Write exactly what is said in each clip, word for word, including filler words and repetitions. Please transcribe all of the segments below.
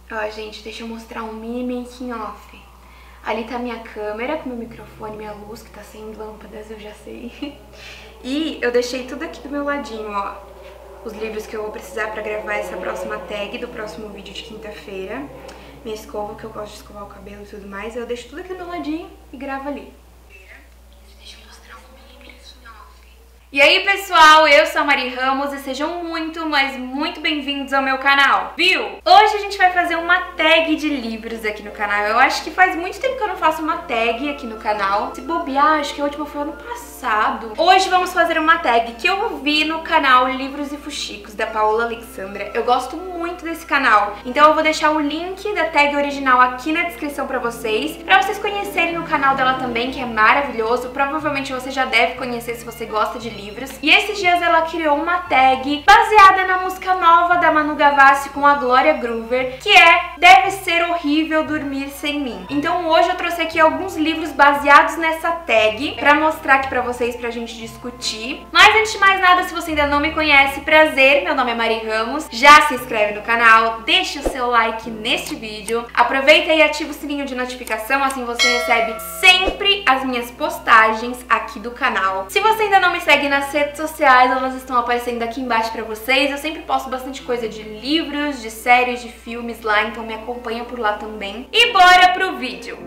Ó, gente, deixa eu mostrar um mini making off. Ali tá minha câmera com meu microfone, minha luz, que tá sem lâmpadas, eu já sei. E eu deixei tudo aqui do meu ladinho, ó. Os livros que eu vou precisar pra gravar essa próxima tag do próximo vídeo de quinta-feira. Minha escova, que eu gosto de escovar o cabelo e tudo mais. Eu deixo tudo aqui do meu ladinho e gravo ali. Deixa eu mostrar um mini making off. E aí, pessoal, eu sou a Mari Ramos e sejam muito, mas muito bem-vindos ao meu canal, viu? Hoje a gente vai fazer uma tag de livros aqui no canal. Eu acho que faz muito tempo que eu não faço uma tag aqui no canal. Se bobear, acho que a última foi ano passado. Hoje vamos fazer uma tag que eu vi no canal Livros e Fuxicos, da Paola Alexandra. Eu gosto muito desse canal, então eu vou deixar o link da tag original aqui na descrição pra vocês, pra vocês conhecerem o canal dela também, que é maravilhoso. Provavelmente você já deve conhecer se você gosta de livros. E esses dias ela criou uma tag baseada na música nova da Manu Gavassi com a Glória Groover, que é Deve Ser Horrível Dormir Sem Mim. Então hoje eu trouxe aqui alguns livros baseados nessa tag pra mostrar aqui pra vocês, pra gente discutir. Mas antes de mais nada, se você ainda não me conhece, prazer, meu nome é Mari Ramos. Já se inscreve no canal, deixa o seu like neste vídeo, aproveita e ativa o sininho de notificação, assim você recebe sempre as minhas postagens aqui do canal. Se você ainda não me segue nas redes sociais, elas estão aparecendo aqui embaixo pra vocês. Eu sempre posto bastante coisa de livros, de séries, de filmes lá, então me acompanha por lá também. E bora pro vídeo!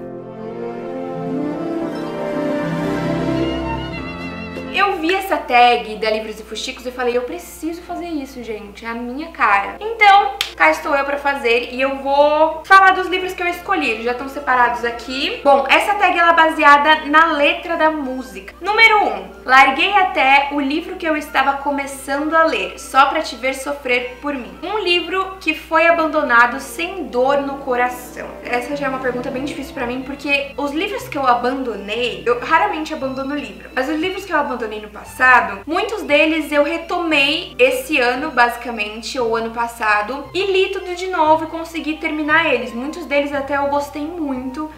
Eu vi essa tag da Livros e Fuxicos e falei, eu preciso fazer isso, gente, é a minha cara. Então, cá estou eu pra fazer e eu vou falar dos livros que eu escolhi, eles já estão separados aqui. Bom, essa tag ela é baseada na letra da música. Número um, larguei até o livro que eu estava começando a ler, só pra te ver sofrer por mim. Um livro que foi abandonado sem dor no coração. Essa já é uma pergunta bem difícil pra mim, porque os livros que eu abandonei, eu raramente abandono livro, mas os livros que eu abandonei no passado, muitos deles eu retomei esse ano, basicamente, ou ano passado, e li tudo de novo e consegui terminar eles. Muitos deles até eu gostei muito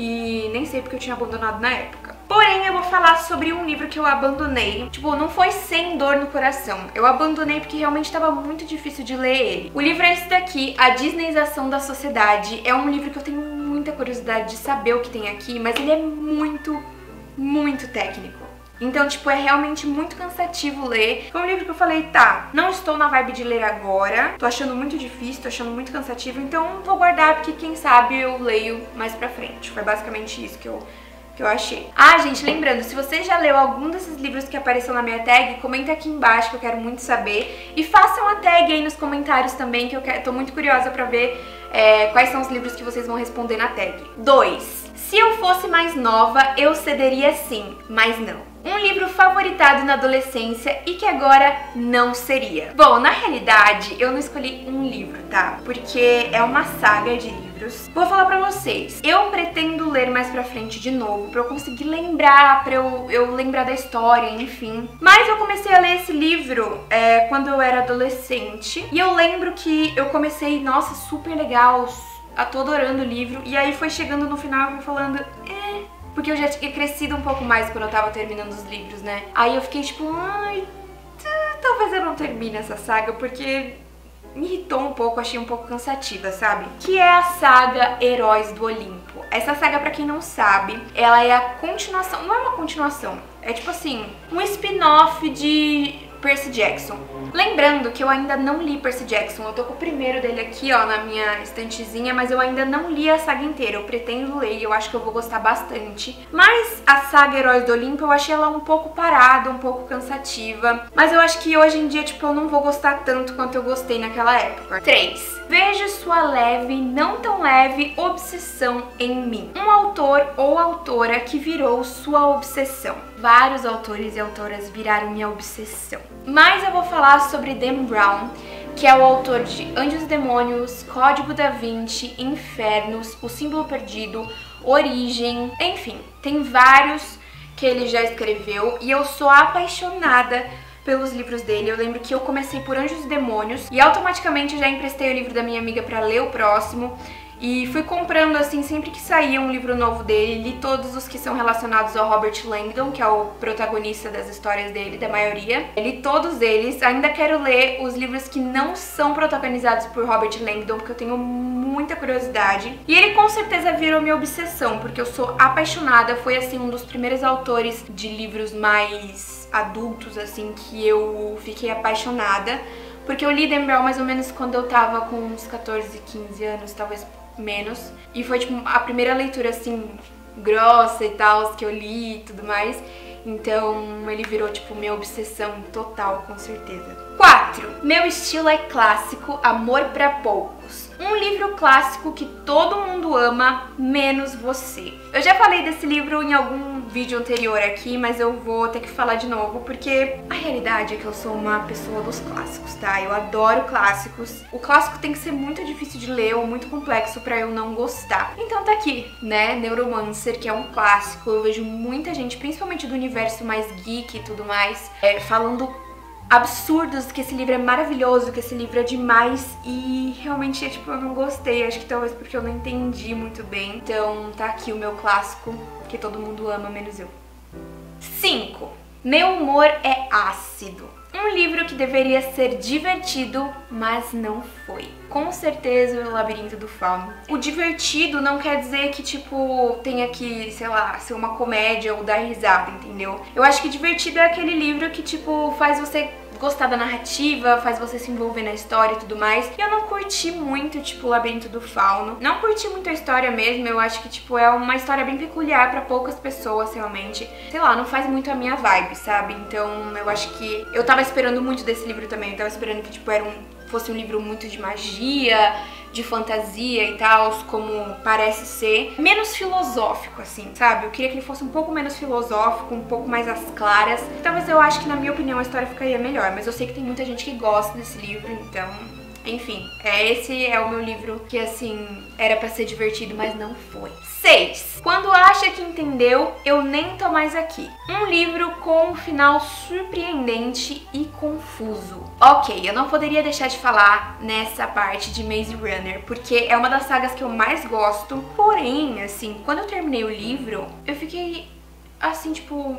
e nem sei porque eu tinha abandonado na época. Porém, eu vou falar sobre um livro que eu abandonei. Tipo, não foi sem dor no coração. Eu abandonei porque realmente estava muito difícil de ler ele. O livro é esse daqui, A Disneyização da Sociedade. É um livro que eu tenho muita curiosidade de saber o que tem aqui, mas ele é muito, muito técnico. Então, tipo, é realmente muito cansativo ler. Foi um livro que eu falei, tá, não estou na vibe de ler agora, tô achando muito difícil, tô achando muito cansativo, então vou guardar porque quem sabe eu leio mais pra frente. Foi basicamente isso que eu, que eu achei. Ah, gente, lembrando, se você já leu algum desses livros que apareceu na minha tag, comenta aqui embaixo que eu quero muito saber. E façam a tag aí nos comentários também, que eu quero, tô muito curiosa pra ver é, quais são os livros que vocês vão responder na tag. dois. Se eu fosse mais nova, eu cederia sim, mas não. Um livro favoritado na adolescência e que agora não seria. Bom, na realidade, eu não escolhi um livro, tá? Porque é uma saga de livros. Vou falar pra vocês. Eu pretendo ler mais pra frente de novo, pra eu conseguir lembrar, pra eu, eu lembrar da história, enfim. Mas eu comecei a ler esse livro é, quando eu era adolescente. E eu lembro que eu comecei, nossa, super legal, eu tô adorando o livro. E aí foi chegando no final e eu fui falando, é... porque eu já tinha crescido um pouco mais quando eu tava terminando os livros, né? Aí eu fiquei tipo, ai, talvez eu não termine essa saga, porque me irritou um pouco, achei um pouco cansativa, sabe? Que é a saga Heróis do Olimpo. Essa saga, pra quem não sabe, ela é a continuação, não é uma continuação, é tipo assim, um spin-off de Percy Jackson. Lembrando que eu ainda não li Percy Jackson, eu tô com o primeiro dele aqui, ó, na minha estantezinha, mas eu ainda não li a saga inteira, eu pretendo ler e eu acho que eu vou gostar bastante. Mas a saga Heróis do Olimpo eu achei ela um pouco parada, um pouco cansativa, mas eu acho que hoje em dia, tipo, eu não vou gostar tanto quanto eu gostei naquela época. três. Vejo sua leve, não tão leve, obsessão em mim. Um autor ou autora que virou sua obsessão. Vários autores e autoras viraram minha obsessão. Mas eu vou falar sobre Dan Brown, que é o autor de Anjos e Demônios, Código da Vinci, Infernos, O Símbolo Perdido, Origem, enfim, tem vários que ele já escreveu e eu sou apaixonada pelos livros dele. Eu lembro que eu comecei por Anjos e Demônios e automaticamente já emprestei o livro da minha amiga pra ler o próximo. e fui comprando assim sempre que saía um livro novo dele. Li todos os que são relacionados ao Robert Langdon, que é o protagonista das histórias dele, da maioria. Li todos eles. Ainda quero ler os livros que não são protagonizados por Robert Langdon, porque eu tenho muita curiosidade. E ele com certeza virou minha obsessão, porque eu sou apaixonada. Foi assim um dos primeiros autores de livros mais adultos assim que eu fiquei apaixonada, porque eu li Dan Brown mais ou menos quando eu tava com uns quatorze, quinze anos, talvez menos, e foi tipo a primeira leitura assim grossa e tal que eu li e tudo mais. Então ele virou tipo minha obsessão total, com certeza. quatro. Meu estilo é clássico, amor pra poucos. Um livro clássico que todo mundo ama, menos você. Eu já falei desse livro em algum vídeo anterior aqui, mas eu vou ter que falar de novo, porque a realidade é que eu sou uma pessoa dos clássicos, tá? Eu adoro clássicos. O clássico tem que ser muito difícil de ler ou muito complexo pra eu não gostar. Então tá aqui, né? Neuromancer, que é um clássico. Eu vejo muita gente, principalmente do universo mais geek e tudo mais, é, falando absurdos, que esse livro é maravilhoso, que esse livro é demais, e realmente, tipo, eu não gostei, acho que talvez porque eu não entendi muito bem. Então tá aqui o meu clássico, que todo mundo ama, menos eu. cinco. Meu humor é ácido. Um livro que deveria ser divertido, mas não foi. Com certeza o Labirinto do Fauno. O divertido não quer dizer que, tipo, tenha que, sei lá, ser uma comédia ou dar risada, entendeu? Eu acho que divertido é aquele livro que, tipo, faz você gostar da narrativa, faz você se envolver na história e tudo mais. E eu não curti muito, tipo, o Labirinto do Fauno. Não curti muito a história mesmo, eu acho que, tipo, é uma história bem peculiar pra poucas pessoas, realmente. Sei lá, não faz muito a minha vibe, sabe? Então, eu acho que... Eu tava esperando muito desse livro também, eu tava esperando que, tipo, era um... fosse um livro muito de magia, de fantasia e tal, como parece ser. Menos filosófico, assim, sabe? Eu queria que ele fosse um pouco menos filosófico, um pouco mais às claras. Talvez eu acho que, na minha opinião, a história ficaria melhor, mas eu sei que tem muita gente que gosta desse livro, então... Enfim, é, esse é o meu livro que, assim, era pra ser divertido, mas não foi. seis. Quando acha que entendeu, eu nem tô mais aqui. Um livro com um final surpreendente e confuso. Ok, eu não poderia deixar de falar nessa parte de Maze Runner, porque é uma das sagas que eu mais gosto. Porém, assim, quando eu terminei o livro, eu fiquei, assim, tipo,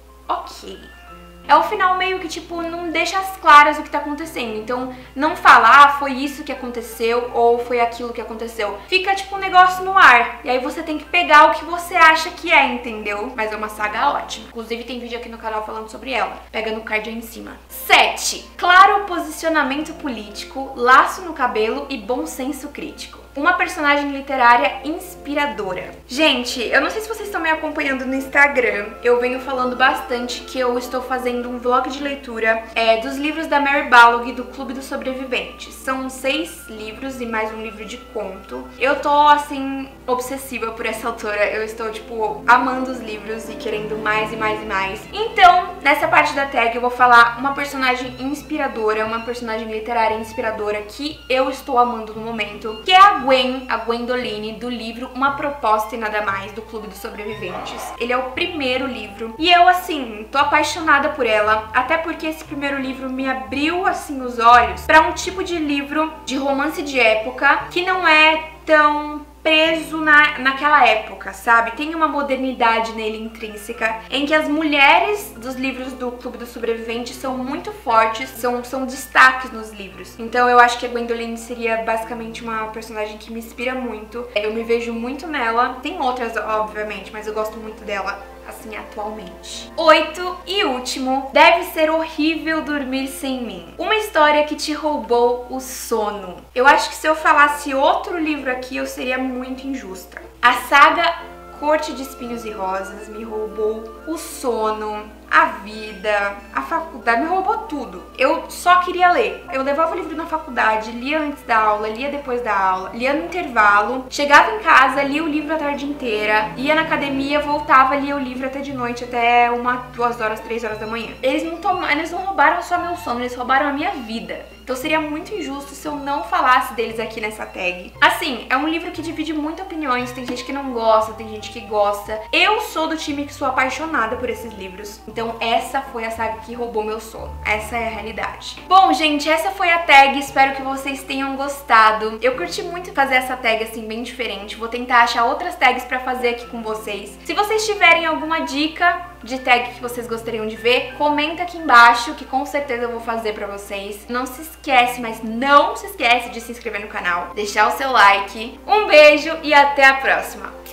ok. É o final meio que, tipo, não deixa as claras o que tá acontecendo. Então, não falar, ah, foi isso que aconteceu ou foi aquilo que aconteceu. Fica, tipo, um negócio no ar. E aí você tem que pegar o que você acha que é, entendeu? Mas é uma saga ótima. Inclusive, tem vídeo aqui no canal falando sobre ela. Pega no card aí em cima. sete. Claro posicionamento político, laço no cabelo e bom senso crítico. Uma personagem literária inspiradora. Gente, eu não sei se vocês estão me acompanhando no Instagram, eu venho falando bastante que eu estou fazendo um vlog de leitura é, dos livros da Mary Balogh do Clube dos Sobreviventes. São seis livros e mais um livro de conto. Eu tô, assim, obsessiva por essa autora. Eu estou, tipo, amando os livros e querendo mais e mais e mais. Então, nessa parte da tag eu vou falar uma personagem inspiradora, uma personagem literária inspiradora que eu estou amando no momento, que é a Gwen, a Gwendoline, do livro Uma Proposta e Nada Mais, do Clube dos Sobreviventes. Ele é o primeiro livro e eu, assim, tô apaixonada por ela, até porque esse primeiro livro me abriu, assim, os olhos pra um tipo de livro de romance de época que não é tão preso na, naquela época, sabe? Tem uma modernidade nele intrínseca, em que as mulheres dos livros do Clube dos Sobreviventes são muito fortes, são, são destaques nos livros. Então eu acho que a Gwendoline seria basicamente uma personagem que me inspira muito. Eu me vejo muito nela. Tem outras, obviamente, mas eu gosto muito dela, assim, atualmente. Oito e último. Deve ser horrível dormir sem mim. Uma história que te roubou o sono. Eu acho que se eu falasse outro livro aqui, eu seria muito injusta. A saga Corte de Espinhos e Rosas me roubou o sono, a vida, a faculdade, me roubou tudo. Eu só queria ler. Eu levava o livro na faculdade, lia antes da aula, lia depois da aula, lia no intervalo, chegava em casa, lia o livro a tarde inteira, ia na academia, voltava, lia o livro até de noite, até uma, duas horas, três horas da manhã. Eles não, tom... eles não roubaram só meu sono, eles roubaram a minha vida. Então seria muito injusto se eu não falasse deles aqui nessa tag. Assim, é um livro que divide muito opiniões, tem gente que não gosta, tem gente que gosta. Eu sou do time que sou apaixonada por esses livros, então Então essa foi a saga que roubou meu sono. Essa é a realidade. Bom, gente, essa foi a tag. Espero que vocês tenham gostado. Eu curti muito fazer essa tag assim, bem diferente. Vou tentar achar outras tags pra fazer aqui com vocês. Se vocês tiverem alguma dica de tag que vocês gostariam de ver, comenta aqui embaixo, que com certeza eu vou fazer pra vocês. Não se esquece, mas não se esquece de se inscrever no canal, deixar o seu like. Um beijo e até a próxima!